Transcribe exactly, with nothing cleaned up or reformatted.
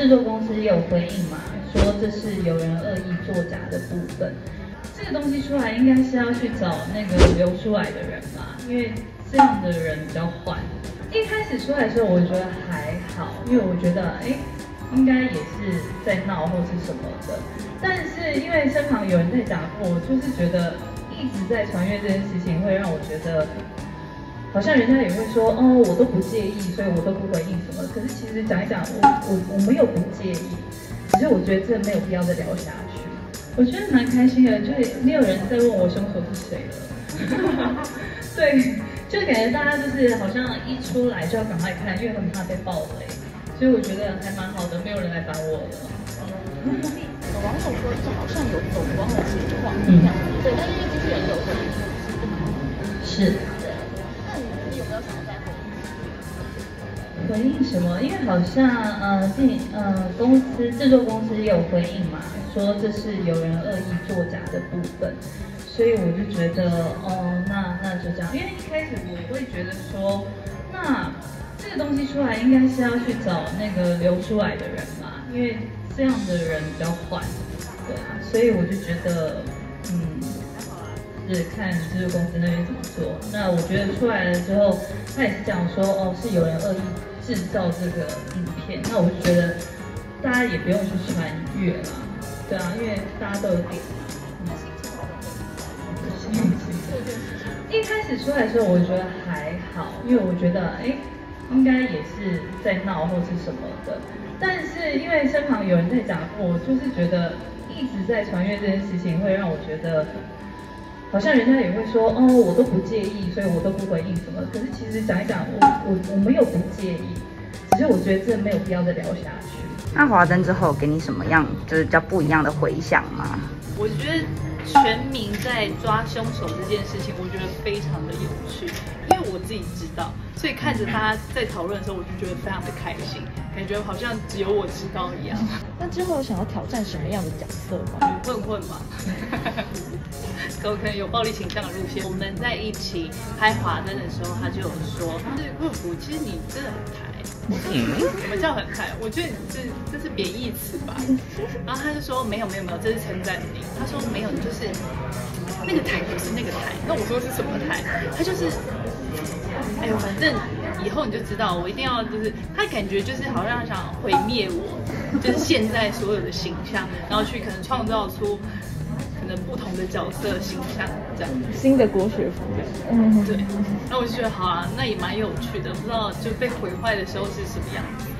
制作公司也有回应嘛，说这是有人恶意作假的部分。这个东西出来应该是要去找那个流出来的人嘛，因为这样的人比较坏。一开始出来的时候，我觉得还好，因为我觉得哎，应该也是在闹或是什么的。但是因为身旁有人在讲过，我就是觉得一直在传阅这件事情，会让我觉得。好像人家也会说，哦，我都不介意，所以我都不回应什么。可是其实讲一讲，我我我没有不介意，只是我觉得这没有必要再聊下去。我觉得蛮开心的，就是没有人在问我凶手是谁了。对，就感觉大家就是好像一出来就要赶快看，因为很怕被爆雷，所以我觉得还蛮好的，没有人来烦我了。 有网友说这好像有走光的情况， 嗯， 对，但是因为机器人有回应， 是。回应什么？因为好像呃电呃公司制作公司也有回应嘛，说这是有人恶意作假的部分，所以我就觉得哦，那那就这样。因为一开始我会觉得说，那这个东西出来应该是要去找那个流出来的人嘛，因为这样的人比较坏，对啊，所以我就觉得嗯。是看制作公司那边怎么做。那我觉得出来了之后，他也是讲说，哦，是有人恶意制造这个影片。那我就觉得大家也不用去传阅啦，对啊，因为大家都有点嘛。一开始出来的时候，我觉得还好，因为我觉得，哎，应该也是在闹或是什么的。但是因为身旁有人在讲过，我就是觉得一直在传阅这件事情，会让我觉得。好像人家也会说，哦，我都不介意，所以我都不回应什么。可是其实讲一讲，我我我没有不介意，只是我觉得这没有必要再聊下去。 那华灯之后给你什么样就是比较不一样的回响吗？ 我觉得全民在抓凶手这件事情，我觉得非常的有趣，因为我自己知道，所以看着他在讨论的时候，我就觉得非常的开心，感觉好像只有我知道一样。 那之后想要挑战什么样的角色吗？ 混混嘛。可能有暴力倾向的路线。我们在一起拍华灯的时候，他就有说：“对，慧福，其实你真的很台。”什么叫很台？我觉得你这这是贬义词吧。然后他就说：“没有没有没有，这是称赞你。”他说：“没有，你就是那个台，不是那个台。”那我说是什么台？他就是，哎呦，反正以后你就知道，我一定要就是他感觉就是好像想毁灭我，就是现在所有的形象，然后去可能创造出。可能不同的角色形象这样， 新的郭学福，嗯， 对，那我就觉得好啊，那也蛮有趣的，不知道就被毁坏的时候是什么样子。